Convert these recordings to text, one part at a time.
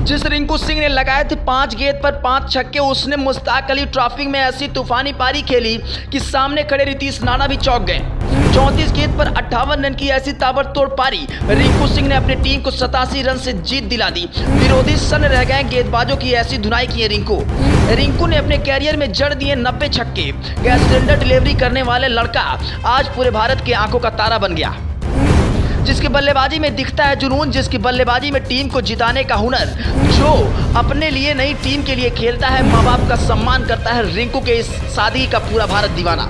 जिस रिंकू सिंह ने लगाए थे 5 गेंद पर 5 छक्के, उसने मुश्ताक अली ट्रॉफी में ऐसी तूफानी पारी खेली कि सामने खड़े रितीश राणा भी चौंक गए। 34 गेंद पर 58 रन की ऐसी ताबड़तोड़ पारी रिंकू सिंह ने अपनी टीम को 87 रन से जीत दिला दी। विरोधी सन्न रह गए गेंदबाजों की ऐसी धुनाई की है रिंकू ने अपने कैरियर में जड़ दिए 90 छक्के। गैस सिलेंडर डिलीवरी करने वाले लड़का आज पूरे भारत की आंखों का तारा बन गया। जिसकी बल्लेबाजी में दिखता है जुनून, जिसकी बल्लेबाजी में टीम को जिताने का हुनर, जो अपने लिए नहीं टीम के लिए खेलता है, माँ बाप का सम्मान करता है, रिंकू के इस सादगी का पूरा भारत दीवाना।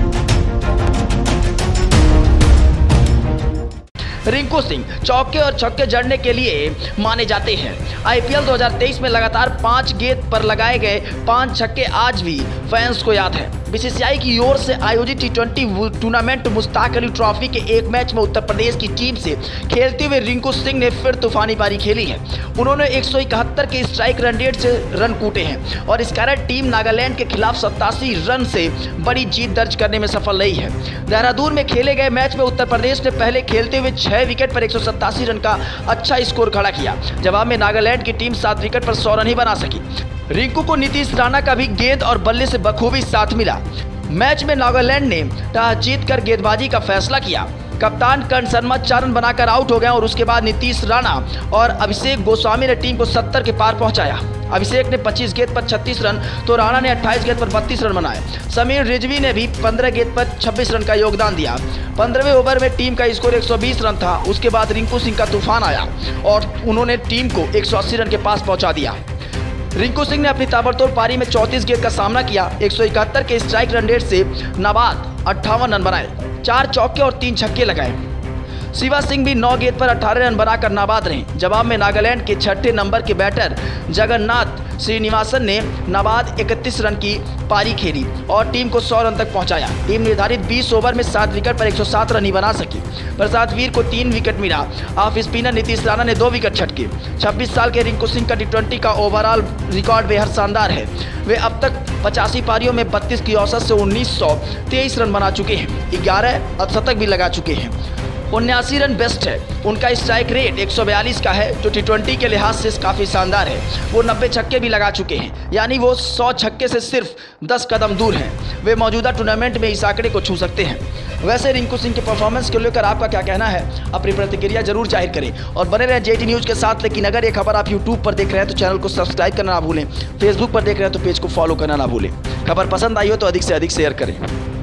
रिंकू सिंह चौके और छक्के जड़ने के लिए माने जाते हैं। आईपीएल 2023 में लगातार 5 गेंद पर लगाए गए 5 छक्के आज भी फैंस को याद है। बीसीसीआई की ओर से आयोजित T20 tournament Mushtaq Ali trophy के एक मैच में उत्तर प्रदेश की टीम से खेलते हुए रिंकू सिंह ने फिर तूफानी पारी खेली है। उन्होंने 171 के स्ट्राइक रन रेट से रन कूटे हैं और इस कारण टीम नागालैंड के खिलाफ 87 रन से बड़ी जीत दर्ज करने में सफल रही है। देहरादून में खेले गए मैच में उत्तर प्रदेश ने पहले खेलते हुए 6 विकेट पर 187 रन का अच्छा स्कोर खड़ा किया। जवाब में नागालैंड की टीम 7 विकेट पर 100 रन ही बना सकी। रिंकू को नीतीश राणा का भी गेंद और बल्ले से बखूबी साथ मिला। मैच में नागालैंड ने टॉस जीतकर गेंदबाजी का फैसला किया। कप्तान कर्ण शर्मा 4 रन बनाकर आउट हो गए और उसके बाद नीतीश राणा और अभिषेक गोस्वामी ने टीम को 70 के पार पहुंचाया। अभिषेक ने 25 गेंद पर 36 रन तो राणा ने 28 गेंद पर 32 रन बनाए। समीर रिजवी ने भी 15 गेंद पर 26 रन का योगदान दिया। 15वें ओवर में टीम का स्कोर 120 रन था। उसके बाद रिंकू सिंह का तूफान आया और उन्होंने टीम को 180 रन के पास पहुंचा दिया। रिंकू सिंह ने अपनी ताबड़तोड़ पारी में 34 गेंद का सामना किया। 171 के स्ट्राइक रन रेट से नाबाद 58 रन बनाए, 4 चौके और 3 छक्के लगाए। शिवा सिंह भी 9 गेंद पर 18 रन बनाकर नाबाद रहे। जवाब में नागालैंड के 6ठे नंबर के बैटर जगन्नाथ श्रीनिवासन ने नाबाद 31 रन की पारी खेली और टीम को 100 रन तक पहुंचाया। टीम निर्धारित 20 ओवर में 7 विकेट पर 107 रन ही बना सकी। प्रसाद वीर को 3 विकेट मिला। ऑफ स्पिनर नीतीश राणा ने 2 विकेट छटके। 26 साल के रिंकू सिंह का T20 का ओवरऑल रिकॉर्ड बेहद शानदार है। वे अब तक 85 पारियों में 32 की औसत से 1923 रन बना चुके हैं। 11 अर्धशतक भी लगा चुके हैं। 79 रन बेस्ट है। उनका स्ट्राइक रेट 142 का है जो T20 के लिहाज से काफ़ी शानदार है। वो 90 छक्के भी लगा चुके हैं, यानी वो 100 छक्के से सिर्फ 10 कदम दूर हैं। वे मौजूदा टूर्नामेंट में इस आंकड़े को छू सकते हैं। वैसे रिंकू सिंह के परफॉर्मेंस को लेकर आपका क्या कहना है? अपनी प्रतिक्रिया जरूर जाहिर करें और बने रहें JT न्यूज़ के साथ। लेकिन अगर ये खबर आप यूट्यूब पर देख रहे हैं तो चैनल को सब्सक्राइब करना ना भूलें। फेसबुक पर देख रहे हैं तो पेज को फॉलो करना ना भूलें। खबर पसंद आई हो तो अधिक से अधिक शेयर करें।